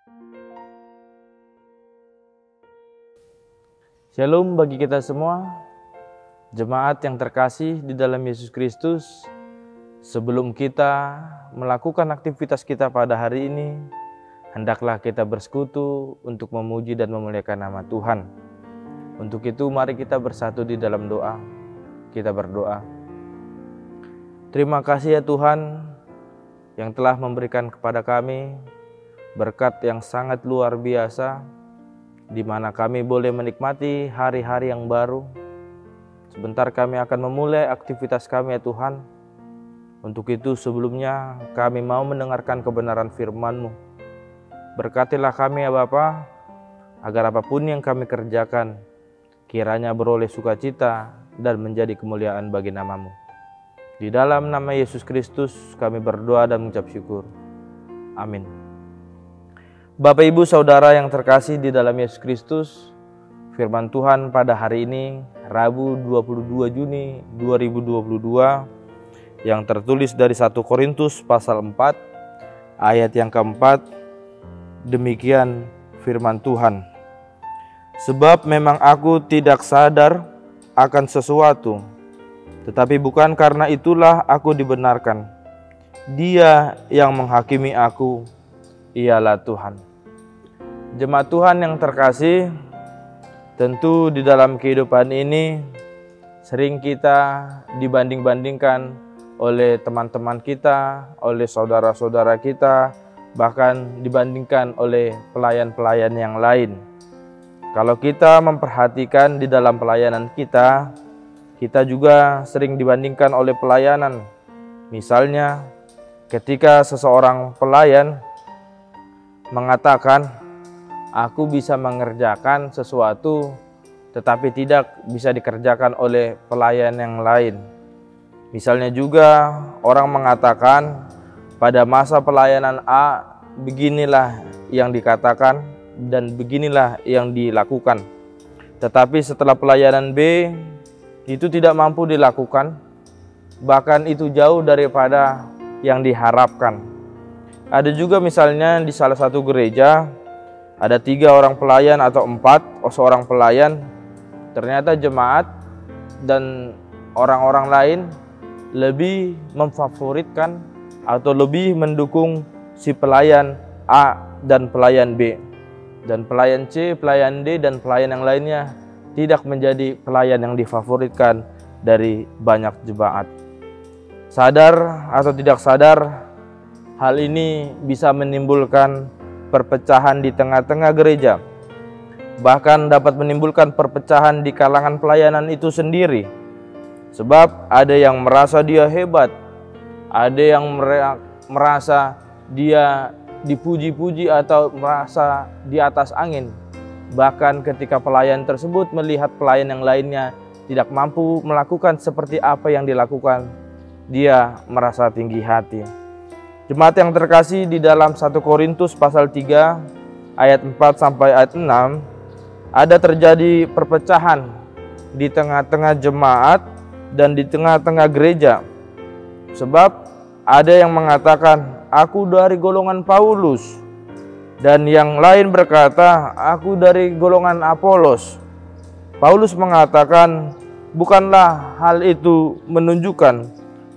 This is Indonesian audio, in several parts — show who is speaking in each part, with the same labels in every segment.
Speaker 1: Shalom bagi kita semua, jemaat yang terkasih di dalam Yesus Kristus. Sebelum kita melakukan aktivitas kita pada hari ini, hendaklah kita bersekutu untuk memuji dan memuliakan nama Tuhan. Untuk itu mari kita bersatu di dalam doa. Kita berdoa. Terima kasih ya Tuhan yang telah memberikan kepada kami berkat yang sangat luar biasa, di mana kami boleh menikmati hari-hari yang baru. Sebentar kami akan memulai aktivitas kami ya Tuhan. Untuk itu sebelumnya kami mau mendengarkan kebenaran firman-Mu. Berkatilah kami ya Bapa, agar apapun yang kami kerjakan kiranya beroleh sukacita dan menjadi kemuliaan bagi nama-Mu. Di dalam nama Yesus Kristus kami berdoa dan mengucap syukur. Amin. Bapak Ibu Saudara yang terkasih di dalam Yesus Kristus, firman Tuhan pada hari ini Rabu 22 Juni 2022 yang tertulis dari 1 Korintus pasal 4 ayat yang keempat. Demikian firman Tuhan. Sebab memang aku tidak sadar akan sesuatu, tetapi bukan karena itulah aku dibenarkan. Dia yang menghakimi aku ialah Tuhan. Jemaat Tuhan yang terkasih, tentu di dalam kehidupan ini sering kita dibanding-bandingkan oleh teman-teman kita, oleh saudara-saudara kita, bahkan dibandingkan oleh pelayan-pelayan yang lain. Kalau kita memperhatikan di dalam pelayanan kita, kita juga sering dibandingkan oleh pelayanan. Misalnya, ketika seseorang pelayan mengatakan, aku bisa mengerjakan sesuatu, tetapi tidak bisa dikerjakan oleh pelayan yang lain. Misalnya juga orang mengatakan, pada masa pelayanan A, beginilah yang dikatakan dan beginilah yang dilakukan. Tetapi setelah pelayanan B, itu tidak mampu dilakukan, bahkan itu jauh daripada yang diharapkan. Ada juga misalnya di salah satu gereja, ada 3 orang pelayan atau 4 seorang pelayan, ternyata jemaat dan orang-orang lain lebih memfavoritkan atau lebih mendukung si pelayan A dan pelayan B. Dan pelayan C, pelayan D, dan pelayan yang lainnya tidak menjadi pelayan yang difavoritkan dari banyak jemaat. Sadar atau tidak sadar, hal ini bisa menimbulkan perpecahan di tengah-tengah gereja, bahkan dapat menimbulkan perpecahan di kalangan pelayanan itu sendiri. Sebab ada yang merasa dia hebat, ada yang merasa dia dipuji-puji atau merasa di atas angin. Bahkan ketika pelayan tersebut melihat pelayan yang lainnya tidak mampu melakukan seperti apa yang dilakukan, dia merasa tinggi hati. Jemaat yang terkasih, di dalam 1 Korintus pasal 3 ayat 4 sampai ayat 6 ada terjadi perpecahan di tengah-tengah jemaat dan di tengah-tengah gereja. Sebab ada yang mengatakan, aku dari golongan Paulus, dan yang lain berkata, aku dari golongan Apolos. Paulus mengatakan, bukanlah hal itu menunjukkan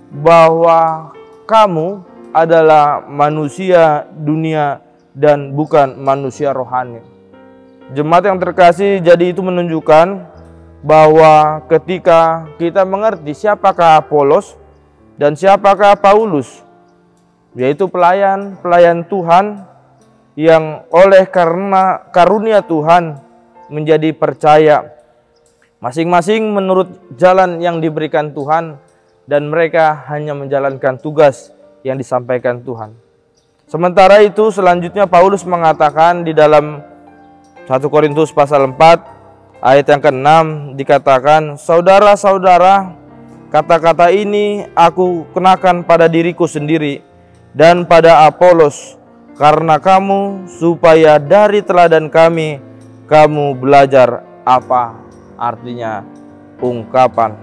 Speaker 1: bahwa kamu adalah manusia dunia dan bukan manusia rohani. Jemaat yang terkasih, jadi itu menunjukkan bahwa ketika kita mengerti siapakah Apolos dan siapakah Paulus, yaitu pelayan Tuhan yang oleh karena karunia Tuhan menjadi percaya, masing-masing menurut jalan yang diberikan Tuhan, dan mereka hanya menjalankan tugas yang disampaikan Tuhan. Sementara itu selanjutnya Paulus mengatakan di dalam 1 Korintus pasal 4 ayat yang ke-6 dikatakan, saudara-saudara, kata-kata ini aku kenakan pada diriku sendiri dan pada Apolos karena kamu, supaya dari teladan kami kamu belajar apa artinya ungkapan.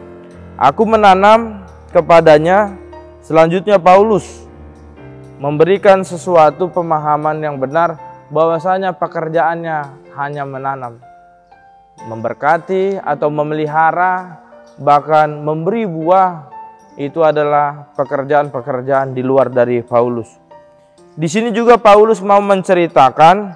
Speaker 1: Aku menanam kepadanya. Selanjutnya Paulus memberikan sesuatu pemahaman yang benar bahwasanya pekerjaannya hanya menanam, memberkati atau memelihara, bahkan memberi buah. Itu adalah pekerjaan-pekerjaan di luar dari Paulus. Di sini juga Paulus mau menceritakan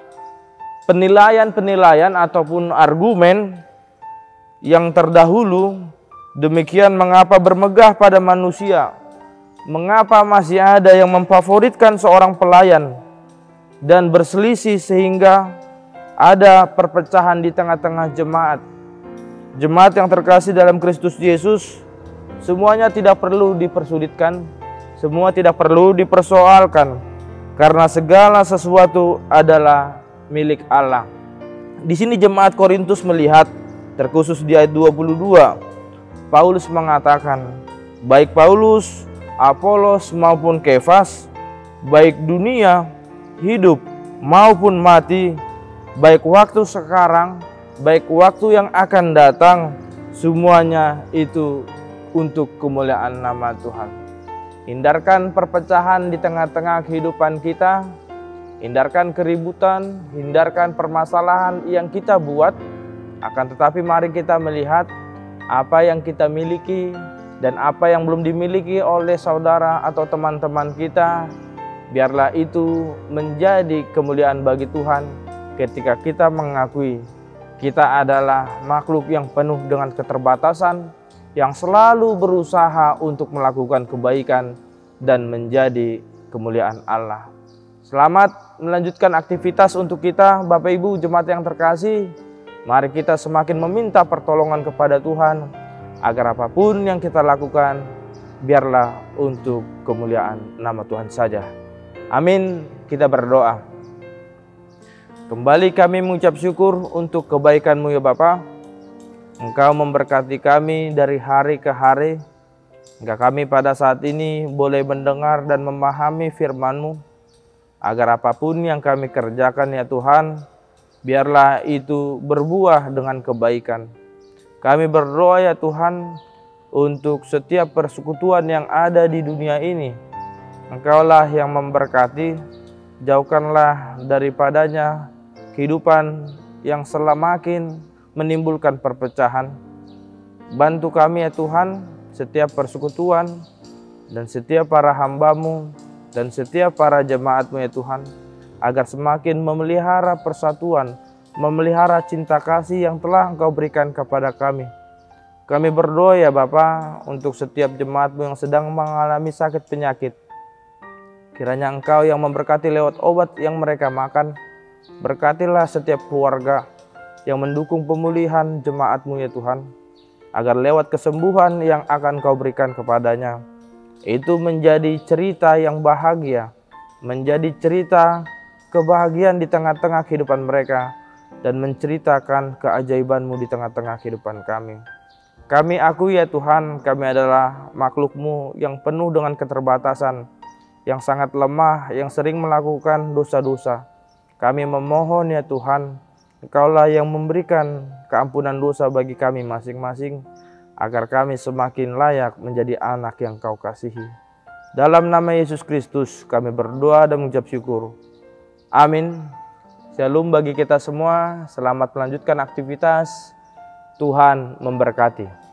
Speaker 1: penilaian-penilaian ataupun argumen yang terdahulu. Demikian mengapa bermegah pada manusia, mengapa masih ada yang memfavoritkan seorang pelayan dan berselisih sehingga ada perpecahan di tengah-tengah jemaat. Jemaat yang terkasih dalam Kristus Yesus, semuanya tidak perlu dipersulitkan, semua tidak perlu dipersoalkan, karena segala sesuatu adalah milik Allah. Di sini jemaat Korintus melihat, terkhusus di ayat 22, Paulus mengatakan, baik Paulus, Apolos maupun Kefas, baik dunia, hidup maupun mati, baik waktu sekarang, baik waktu yang akan datang, semuanya itu untuk kemuliaan nama Tuhan. Hindarkan perpecahan di tengah-tengah kehidupan kita, hindarkan keributan, hindarkan permasalahan yang kita buat. Akan tetapi mari kita melihat apa yang kita miliki dan apa yang belum dimiliki oleh saudara atau teman-teman kita. Biarlah itu menjadi kemuliaan bagi Tuhan ketika kita mengakui kita adalah makhluk yang penuh dengan keterbatasan, yang selalu berusaha untuk melakukan kebaikan dan menjadi kemuliaan Allah. Selamat melanjutkan aktivitas untuk kita, Bapak Ibu jemaat yang terkasih. Mari kita semakin meminta pertolongan kepada Tuhan, agar apapun yang kita lakukan, biarlah untuk kemuliaan nama Tuhan saja. Amin. Kita berdoa. Kembali kami mengucap syukur untuk kebaikan-Mu ya Bapa. Engkau memberkati kami dari hari ke hari, hingga kami pada saat ini boleh mendengar dan memahami firman-Mu, agar apapun yang kami kerjakan ya Tuhan, biarlah itu berbuah dengan kebaikan. Kami berdoa ya Tuhan, untuk setiap persekutuan yang ada di dunia ini, Engkaulah yang memberkati, jauhkanlah daripadanya kehidupan yang semakin menimbulkan perpecahan. Bantu kami ya Tuhan, setiap persekutuan dan setiap para hamba-Mu dan setiap para jemaat-Mu ya Tuhan, agar semakin memelihara persatuan, memelihara cinta kasih yang telah Engkau berikan kepada kami. Kami berdoa ya Bapa, untuk setiap jemaat-Mu yang sedang mengalami sakit penyakit. Kiranya Engkau yang memberkati lewat obat yang mereka makan. Berkatilah setiap keluarga yang mendukung pemulihan jemaat-Mu ya Tuhan, agar lewat kesembuhan yang akan Kau berikan kepadanya, itu menjadi cerita yang bahagia, menjadi cerita kebahagiaan di tengah-tengah kehidupan mereka, dan menceritakan keajaiban-Mu di tengah-tengah kehidupan kami. Kami akui ya Tuhan, kami adalah makhluk-Mu yang penuh dengan keterbatasan, yang sangat lemah, yang sering melakukan dosa-dosa. Kami memohon ya Tuhan, Engkaulah yang memberikan keampunan dosa bagi kami masing-masing, agar kami semakin layak menjadi anak yang Kau kasihi. Dalam nama Yesus Kristus kami berdoa dan mengucap syukur. Amin. Shalom bagi kita semua, selamat melanjutkan aktivitas. Tuhan memberkati.